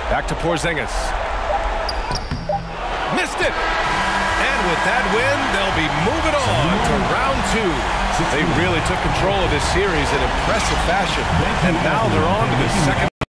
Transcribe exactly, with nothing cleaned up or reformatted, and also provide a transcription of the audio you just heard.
Back to Porzingis. Missed it! And with that win, they'll be moving on to round two. They really took control of this series in impressive fashion. And now they're on to the second